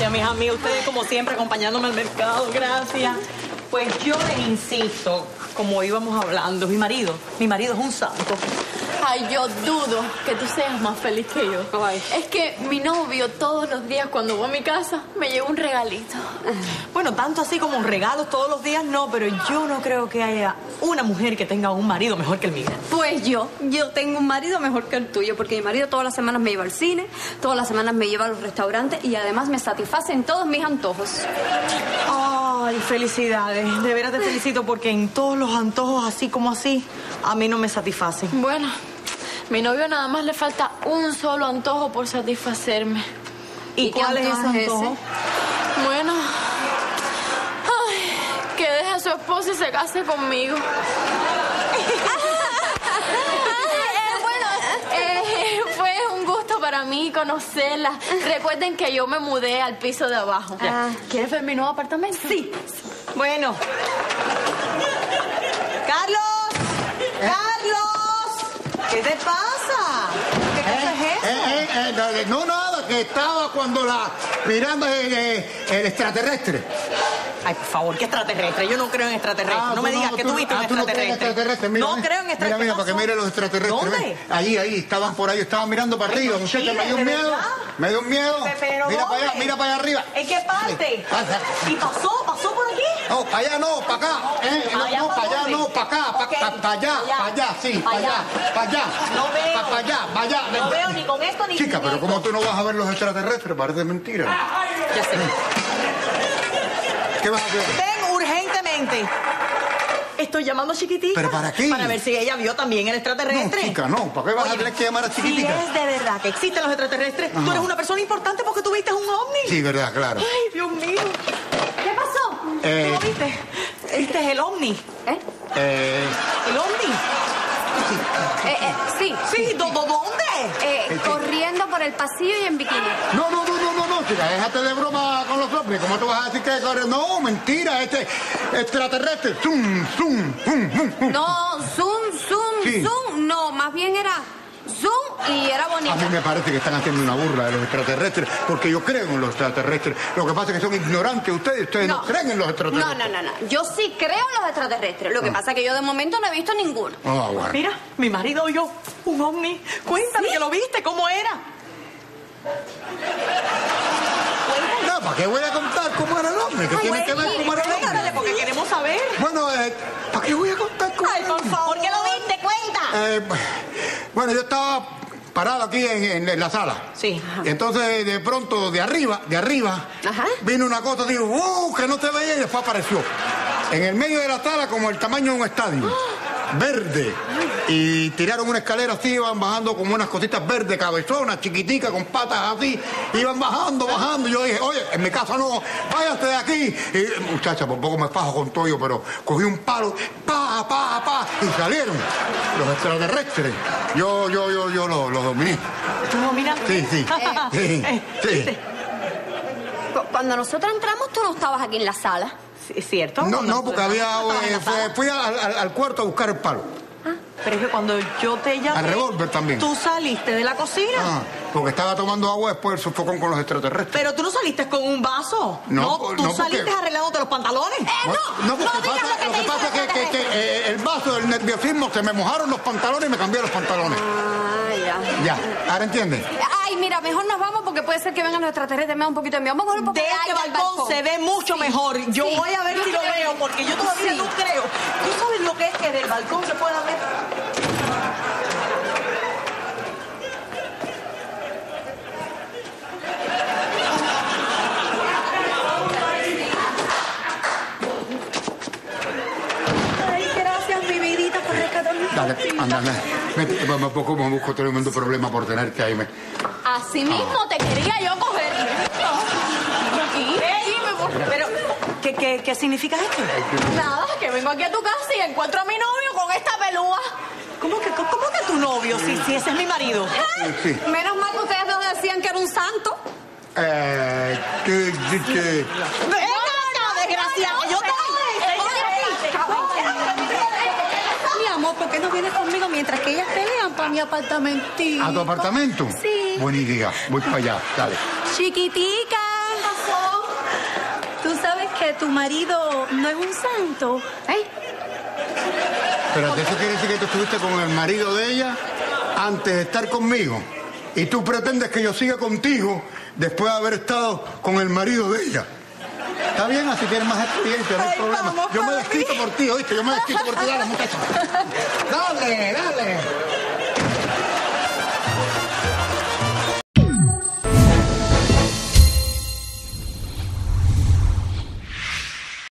Gracias, mis amigos. Ustedes, como siempre, acompañándome al mercado. Gracias. Pues yo les insisto, como íbamos hablando, mi marido es un santo. Ay, yo dudo que tú seas más feliz que yo. Ay. Es que mi novio todos los días cuando voy a mi casa me lleva un regalito. Bueno, tanto así como regalos todos los días, no, pero yo no creo que haya una mujer que tenga un marido mejor que el mío. Pues yo tengo un marido mejor que el tuyo, porque mi marido todas las semanas me lleva al cine, todas las semanas me lleva a los restaurantes y además me satisface en todos mis antojos. Ay, felicidades. De veras te felicito porque en todos los antojos, así como así, a mí no me satisfacen. Bueno, mi novio nada más le falta un solo antojo por satisfacerme. ¿Y cuál es ese antojo? Bueno, ay, que deje a su esposa y se case conmigo. Fue un gusto para mí conocerla. Recuerden que yo me mudé al piso de abajo. ¿Quieres ver mi nuevo apartamento? Sí. Bueno. ¡Carlos! ¡Carlos! ¿Qué te pasa? ¿Qué cosa es eso? No, nada, que estaba cuando mirando el extraterrestre. Ay, por favor, ¿qué extraterrestre? Yo no creo en extraterrestres. No me digas que tú viste un extraterrestre. No creo en extraterrestres. Mira, para que mire los extraterrestres. ¿Dónde? Ahí, estaban por ahí, estaban mirando para arriba. Muchacha, me dio un miedo. Me dio un miedo. Pero mira para allá, mira para allá arriba. ¿En qué parte? ¿Y pasó por aquí? No, para allá no, para acá. No, para allá no, para acá. Para allá, sí, para allá. No veo. Para allá. No veo ni con esto ni con Chica, pero ¿cómo tú no vas a ver los extraterrestres? Parece mentira. Ya sé. ¿Qué vas a hacer? Ven urgentemente. Estoy llamando a Chiquitica. ¿Pero para qué? Para ver si ella vio también el extraterrestre. No, chica, no. ¿Para qué vas a tener que llamar a Chiquitica? Si es de verdad que existen los extraterrestres, tú eres una persona importante porque tú viste un ovni. Sí, verdad, claro. Ay, Dios mío. ¿Qué pasó? ¿Tú lo viste? ¿Viste el ovni? ¿El ovni? Sí. Sí, ¿dónde? Corriendo por el pasillo y en bikini. No, chica, déjate de broma con los ovnis. ¿Cómo tú vas a decir que corre? No, mentira, extraterrestre. No, Sí. zoom. No, más bien era zoom y era bonito. A mí me parece que están haciendo una burla de los extraterrestres, porque yo creo en los extraterrestres. Lo que pasa es que son ignorantes ustedes no creen en los extraterrestres. No. Yo sí creo en los extraterrestres. Lo que pasa es que yo de momento no he visto ninguno. Bueno. Mira, mi marido oyó un ovni. Cuéntame que lo viste, ¿cómo era? No, ¿para qué voy a contar cómo era el hombre? ¿Qué tiene que ver cómo era el hombre? Cuéntale, porque queremos saber. Bueno, ¿para qué voy a contar cómo Ay, era el por hombre? favor. ¿Por qué lo viste? Cuenta. Bueno, yo estaba parado aquí en la sala. Sí. Y entonces, de pronto, de arriba, Ajá. vino una cosa, digo, que no te veía, y después apareció. En el medio de la sala, como el tamaño de un estadio. Verde. Y tiraron una escalera así, iban bajando como unas cositas verdes, cabezonas, chiquiticas, con patas así. Iban bajando. Y yo dije, oye, en mi casa no, váyate de aquí. Y, muchacha, por poco me fajo con todo yo, pero cogí un palo, y salieron los extraterrestres. Yo los dominé. ¿Tú dominaste? Sí. Cuando nosotros entramos, tú no estabas aquí en la sala. ¿Es cierto? No, porque fui al cuarto a buscar el palo. Pero es que cuando yo te llamé... Al revólver también. ¿Tú saliste de la cocina? Porque estaba tomando agua después del sofocón con los extraterrestres. Pero tú no saliste con un vaso. Tú saliste arreglándote los pantalones. Lo que pasa es que el vaso del nerviosismo se me mojaron los pantalones y me cambié los pantalones. Ya, ahora entiendes. Ay, mira, mejor nos vamos porque puede ser que vengan los extraterrestres. Me da un poquito de miedo. Vamos a coger un poco De de este aire al balcón se ve mucho mejor. Yo voy a ver si lo veo, porque yo todavía no creo. ¿Tú sabes lo que es que del balcón se pueda ver? Dale, anda. Me busco tremendo problema por tenerte ahí. Así mismo te quería yo coger. Pero, ¿qué significa esto? Nada, que vengo aquí a tu casa y encuentro a mi novio con esta pelúa. ¿Cómo que tu novio? Si ese es mi marido. Sí. Menos mal que ustedes dos decían que era un santo. Desgraciado. Yo te Mi amor, ¿por qué no vienes conmigo mientras que ellas pelean para mi apartamentito? ¿A tu apartamento? Sí. Buena idea. Voy para allá. Dale. Chiquitica. que tu marido no es un santo. Pero eso quiere decir que tú estuviste con el marido de ella antes de estar conmigo. Y tú pretendes que yo siga contigo después de haber estado con el marido de ella. Está bien, así tienes más experiencia, no hay problema. Vamos, yo me papi. desquito por ti, ¿oíste? Yo me desquito por ti, dale, muchacha. Dale, dale.